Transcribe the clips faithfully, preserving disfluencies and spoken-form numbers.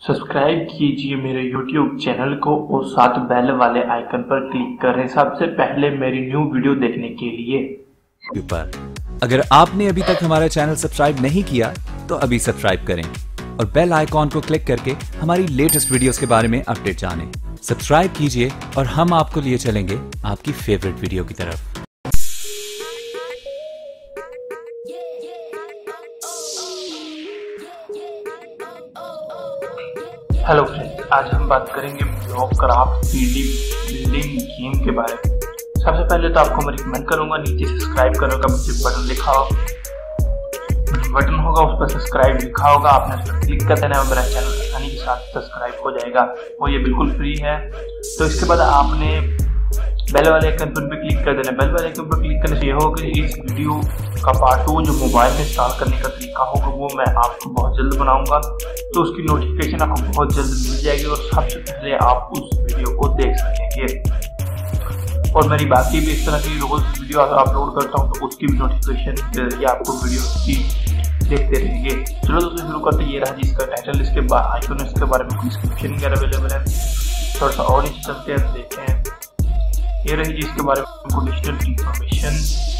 Subscribe कीजिए मेरे YouTube channel को और साथ बेल वाले आइकन पर क्लिक करें सबसे पहले मेरी न्यू वीडियो देखने के लिए। पर अगर आपने अभी तक हमारा चैनल सब्सक्राइब नहीं किया तो अभी सब्सक्राइब करें और बेल आइकॉन को क्लिक करके हमारी लेटेस्ट वीडियोस के बारे में अपडेट जानें। सब्सक्राइब कीजिए और हम आपको लिए चलेंगे आपकी फेवरेट वीडियो की तरफ। हेलो फ्रेंड्स, आज हम बात करेंगे Blockcraft three D building game के बारे में। सबसे पहले तो आपको मैं रिकमेंड करूंगा नीचे सब्सक्राइब करने का मुझे बटन लिखा हो बटन होगा उस पर सब्सक्राइब लिखा होगा, आपने उस पर क्लिक कर देना है और मेरा चैनल आसानी के साथ सब्सक्राइब हो जाएगा और ये बिल्कुल फ्री है। तो इसके बाद आपने बेल वाले आइकन पर क्लिक कर देना। बेल वाले आइकन पर क्लिक करने से ये होगा कि इस वीडियो का पार्ट टू जो मोबाइल में इंस्टॉल करने का तरीका होगा वो मैं आपको बहुत जल्द बनाऊंगा, तो उसकी नोटिफिकेशन आपको बहुत जल्द मिल जाएगी और सबसे पहले आप उस वीडियो को देख सकेंगे। और मेरी बाकी भी इस तरह की रोज वीडियो अपलोड करता हूँ तो उसकी भी नोटिफिकेशन ये आपको वीडियो की देखते रहेंगे। चलो दोस्तों शुरू करते। ये रहा जिसका टाइटल, इसके बाद आइकन, इसके बारे में डिस्क्रिप्शन वगैरह अवेलेबल है। थोड़ा सा और नीचे चलते हैं, देखते हैं। ये रही जिसके बारे में डिजिटल इंफॉर्मेशन।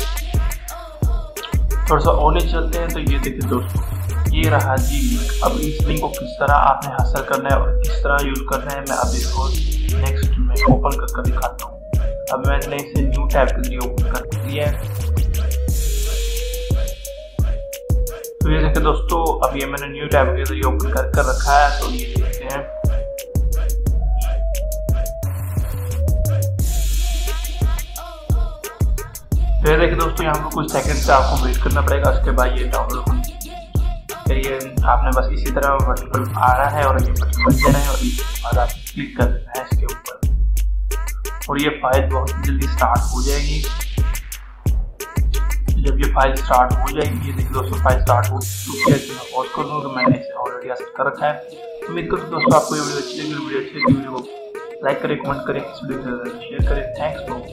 थोड़ा सा और नीचे चलते हैं तो ये देखिए दोस्तों, ये रहा जी लिंक। अब इस लिंक को किस तरह आपने हासिल करना है और किस तरह यूज करना है मैं अब इसको नेक्स्ट में ओपन करके दिखाता हूँ। अब मैंने इसे न्यू टैब के जरिए ओपन कर दिया है। तो ये देखिए दोस्तों, अब ये मैंने न्यू टैब के जरिए ओपन कर कर रखा है। तो ये देखते हैं, फिर देखिए दोस्तों यहाँ पर कुछ सेकंड से आपको वेट करना पड़ेगा, उसके बाद ये डाउनलोड करिए। आपने बस इसी तरह बटन पर आ रहा है और ये बटन बन जाना है और इसके बाद आप क्लिक कर देना है इसके ऊपर और ये फाइल बहुत जल्दी स्टार्ट हो जाएगी। जब ये फाइल स्टार्ट हो जाएगी, ये देखिए दोस्तों फाइल स्टार्ट हो चुकी है। मैं पॉज कर दूँ तो मैंने इसे ऑलरेडी हासिल कर रखा है। उम्मीद करूँ दोस्तों आपको ये वीडियो अच्छी लगी। वीडियो अच्छी लगी वीडियो को लाइक करें, कमेंट करें, इस वीडियो को शेयर करें। Thanks for